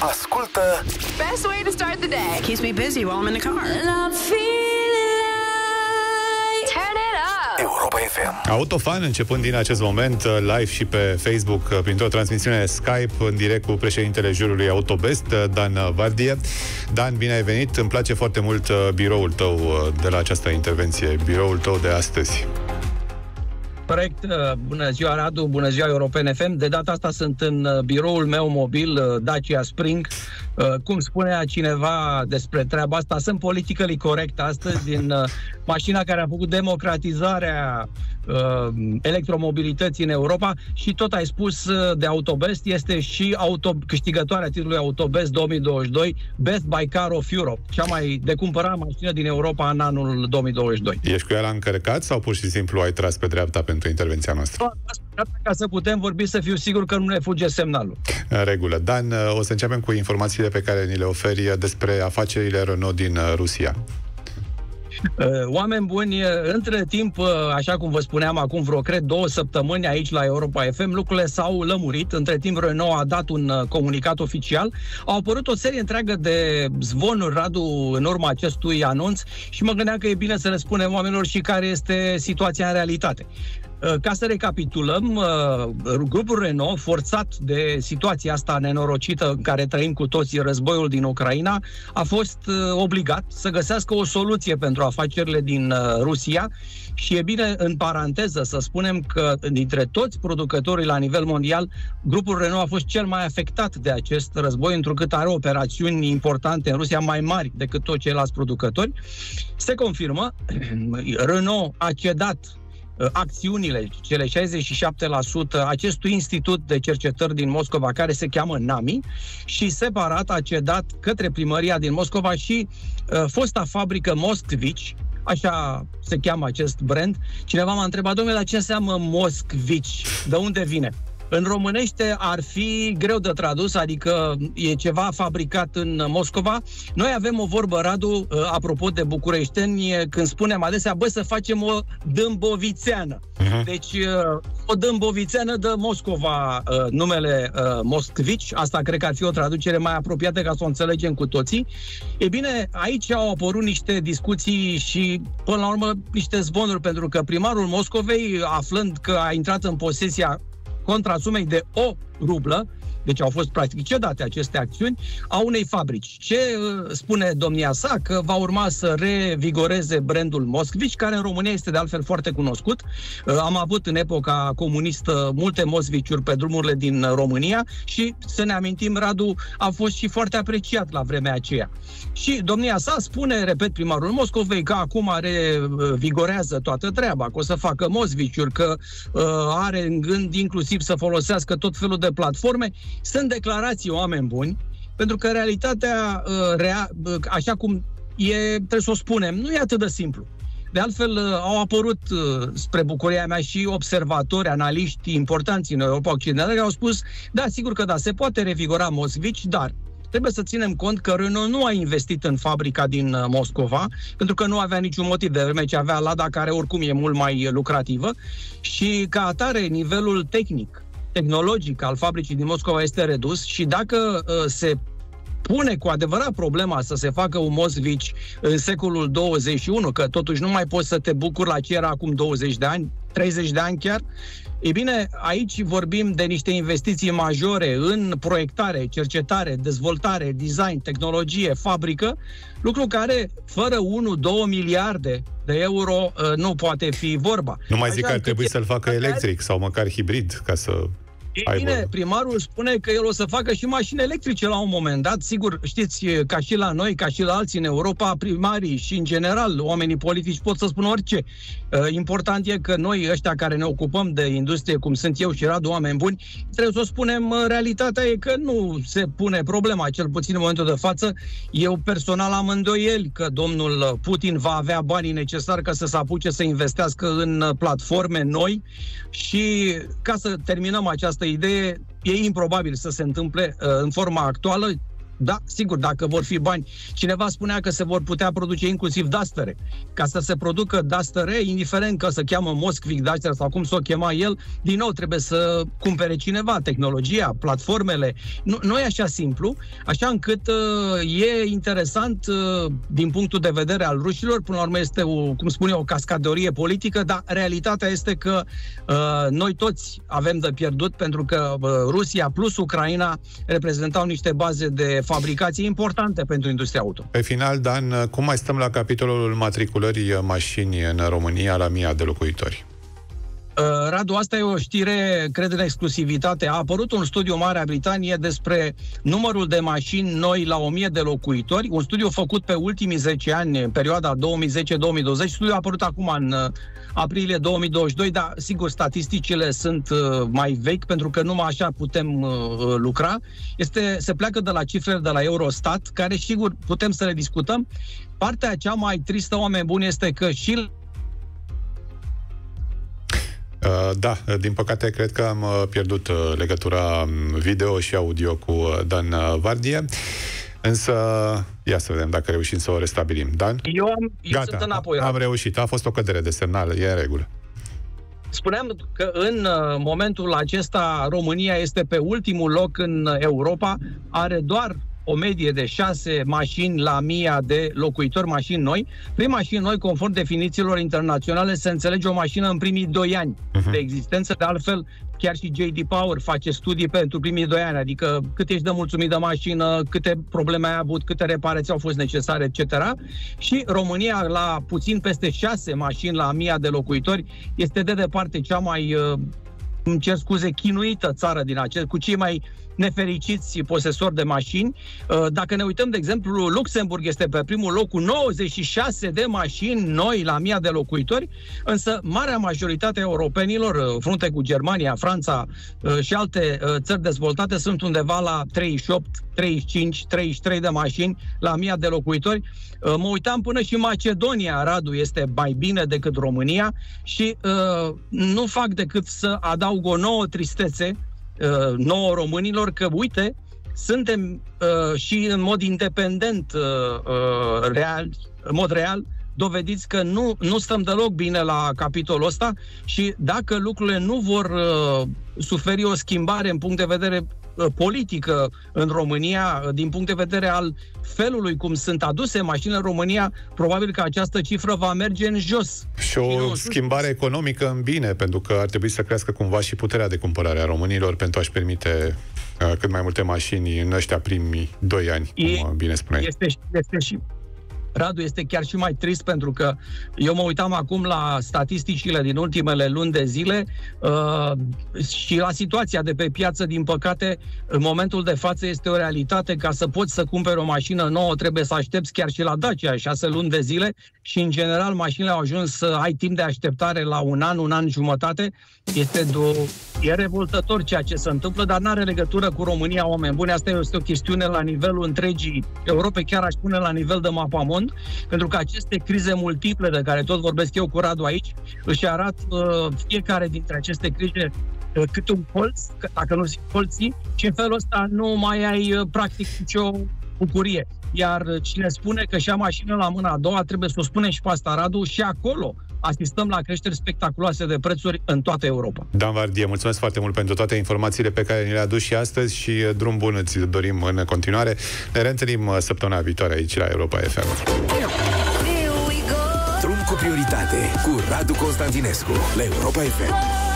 Ascultă Best way to start the day. Keeps me busy while I'm in the car. And I'm feeling like... Turn it up. Europa FM. Autofan, începând din acest moment live și pe Facebook printr-o transmisiune Skype în direct cu președintele jurului Autobest, Dan Vardie. Dan, bine ai venit. Îmi place foarte mult biroul tău de la această intervenție, biroul tău de astăzi. Corect, bună ziua Radu, bună ziua European FM. De data asta sunt în biroul meu mobil, Dacia Spring. Cum spunea cineva despre treaba asta, sunt politically corect astăzi din mașina care a făcut democratizarea electromobilității în Europa și tot ai spus de Autobest, este și câștigătoarea titlului Autobest 2022, Best by Car of Europe, cea mai de cumpărat mașină din Europa în anul 2022. Ești cu ea la încărcat sau pur și simplu ai tras pe dreapta pentru intervenția noastră? Ca să putem vorbi, să fiu sigur că nu ne fuge semnalul. În regulă. Dan, o să începem cu informațiile pe care ni le oferi despre afacerile Renault din Rusia. Oameni buni, între timp, așa cum vă spuneam acum vreo, cred, 2 săptămâni aici la Europa FM, lucrurile s-au lămurit. Între timp, Renault a dat un comunicat oficial. Au apărut o serie întreagă de zvonuri, Radu, în urma acestui anunț și mă gândeam că e bine să le spunem oamenilor și care este situația în realitate. Ca să recapitulăm, grupul Renault, forțat de situația asta nenorocită în care trăim cu toții, războiul din Ucraina, a fost obligat să găsească o soluție pentru afacerile din Rusia și e bine, în paranteză, să spunem că dintre toți producătorii la nivel mondial, grupul Renault a fost cel mai afectat de acest război, întrucât are operațiuni importante în Rusia mai mari decât toți ceilalți producători. Se confirmă, Renault a cedat acțiunile, cele 67%, acestui institut de cercetări din Moscova, care se cheamă NAMI, și separat a cedat către primăria din Moscova și fosta fabrică Moskvici, așa se cheamă acest brand. Cineva m-a întrebat, domnule, la ce înseamnă Moskvici? De unde vine? În românește ar fi greu de tradus, adică e ceva fabricat în Moscova. Noi avem o vorbă, Radu, apropo de bucureșteni, când spunem adesea, să facem o dâmbovițeană. Deci, o dâmbovițeană de Moscova, numele Moskvici, asta cred că ar fi o traducere mai apropiată ca să o înțelegem cu toții. E bine, aici au apărut niște discuții și, până la urmă, niște zvonuri, pentru că primarul Moscovei, aflând că a intrat în posesia contra sumei de 1 rublă, deci au fost practic cedate aceste acțiuni, a unei fabrici. Ce spune domnia sa? Că va urma să revigoreze brandul Moskvici, care în România este de altfel foarte cunoscut. Am avut în epoca comunistă multe Moskviciuri pe drumurile din România și, să ne amintim, Radu, a fost și foarte apreciat la vremea aceea. Și domnia sa spune, repet, primarul Moscovei, că acum revigorează toată treaba, că o să facă Moskviciuri, că are în gând inclusiv să folosească tot felul de platforme. Sunt declarații, oameni buni, pentru că realitatea, așa cum e, trebuie să o spunem, nu e atât de simplu. De altfel, au apărut, spre bucuria mea, și observatori, analiști importanți în Europa Occidentală, care au spus, da, sigur că da, se poate revigora Moskvici, dar trebuie să ținem cont că Renault nu a investit în fabrica din Moscova, pentru că nu avea niciun motiv, de vreme ce avea Lada, care oricum e mult mai lucrativă, și ca atare nivelul tehnologic al fabricii din Moscova este redus și dacă se pune cu adevărat problema să se facă un Moskvici în secolul 21, că totuși nu mai poți să te bucuri la ce era acum 20 de ani, 30 de ani chiar, e bine, aici vorbim de niște investiții majore în proiectare, cercetare, dezvoltare, design, tehnologie, fabrică, lucru care, fără 1-2 miliarde de euro, nu poate fi vorba. Nu mai zic că ar trebui să-l facă electric sau măcar hibrid, ca să... E bine, primarul spune că el o să facă și mașini electrice la un moment dat. Sigur, știți, ca și la noi, ca și la alții în Europa, primarii și, în general, oamenii politici pot să spună orice. Important e că noi, ăștia care ne ocupăm de industrie, cum sunt eu și Radu, oameni buni, trebuie să o spunem, realitatea e că nu se pune problema, cel puțin în momentul de față. Eu personal am îndoieli că domnul Putin va avea banii necesari ca să se apuce să investească în platforme noi și, ca să terminăm această idee, e improbabil să se întâmple în forma actuală. Da, sigur, dacă vor fi bani. Cineva spunea că se vor putea produce inclusiv dastere. Ca să se producă dastere, indiferent că se cheamă Moskvik Daster sau cum s-o chema el, din nou trebuie să cumpere cineva tehnologia, platformele. Nu e așa simplu, așa încât e interesant din punctul de vedere al rușilor. Până la urmă este, cum spune, o cascadorie politică, dar realitatea este că noi toți avem de pierdut, pentru că Rusia plus Ucraina reprezentau niște baze de fabricații importante pentru industria auto. Pe final, Dan, cum mai stăm la capitolul matriculării mașini în România la 1000 de locuitori? Radu, asta e o știre, cred, în exclusivitate. A apărut un studiu în Marea Britanie despre numărul de mașini noi la 1000 de locuitori, un studiu făcut pe ultimii 10 ani, în perioada 2010-2020. Studiul a apărut acum în aprilie 2022, dar sigur statisticile sunt mai vechi, pentru că numai așa putem lucra. Se pleacă de la cifrele de la Eurostat, care sigur putem să le discutăm. Partea cea mai tristă, oameni buni, este că și da, din păcate cred că am pierdut legătura video și audio cu Dan Vardie, însă ia să vedem dacă reușim să o restabilim. Dan? Eu sunt înapoi. Am reușit, a fost o cădere de semnal, e în regulă. Spuneam că în momentul acesta România este pe ultimul loc în Europa, are doar o medie de 6 mașini la 1000 de locuitori, mașini noi. Prin mașini noi, conform definițiilor internaționale, se înțelege o mașină în primii 2 ani de existență. De altfel, chiar și J.D. Power face studii pentru primii 2 ani, adică cât ești de mulțumit de mașină, câte probleme ai avut, câte reparații au fost necesare, etc. Și România, la puțin peste 6 mașini la 1000 de locuitori, este de departe cea mai, îmi cer scuze, chinuită țară din cu cei mai nefericiți posesori de mașini. Dacă ne uităm, de exemplu, Luxemburg este pe primul loc cu 96 de mașini noi la 1000 de locuitori, însă marea majoritate a europenilor, frunte cu Germania, Franța și alte țări dezvoltate, sunt undeva la 38, 35, 33 de mașini la 1000 de locuitori. Mă uitam până și Macedonia, Radu, este mai bine decât România și nu fac decât să adaug o nouă tristețe nouă românilor, că, uite, suntem și în mod independent, în mod real, dovediți că nu stăm deloc bine la capitolul ăsta și dacă lucrurile nu vor suferi o schimbare în punct de vedere politică în România, din punct de vedere al felului cum sunt aduse mașinile în România, probabil că această cifră va merge în jos. Și o schimbare economică în bine, pentru că ar trebui să crească cumva și puterea de cumpărare a românilor pentru a-și permite cât mai multe mașini în ăștia primii 2 ani, cum bine spuneai. Este și Radu, este chiar și mai trist, pentru că eu mă uitam acum la statisticile din ultimele luni de zile și la situația de pe piață. Din păcate, în momentul de față este o realitate. Ca să poți să cumperi o mașină nouă, trebuie să aștepți chiar și la Dacia 6 luni de zile și, în general, mașinile au ajuns să ai timp de așteptare la un an jumătate. E revoltător ceea ce se întâmplă, dar n-are legătură cu România, oameni buni. Asta este o chestiune la nivelul întregii Europe, chiar aș spune la nivel de mapamond, pentru că aceste crize multiple de care tot vorbesc eu cu Radu aici, își arată fiecare dintre aceste crize câte un colț, dacă nu zic colții, și în felul ăsta nu mai ai practic nicio bucurie. Iar cine spune că și-a mașină la mâna a doua, trebuie să o spunem și pe asta, Radu, și acolo asistăm la creșteri spectaculoase de prețuri în toată Europa. Dan Vardie, mulțumesc foarte mult pentru toate informațiile pe care ni le-a adus și astăzi și drum bun îți dorim în continuare. Ne reîntâlnim săptămâna viitoare aici la Europa FM. Drum cu prioritate cu Radu Constantinescu la Europa FM.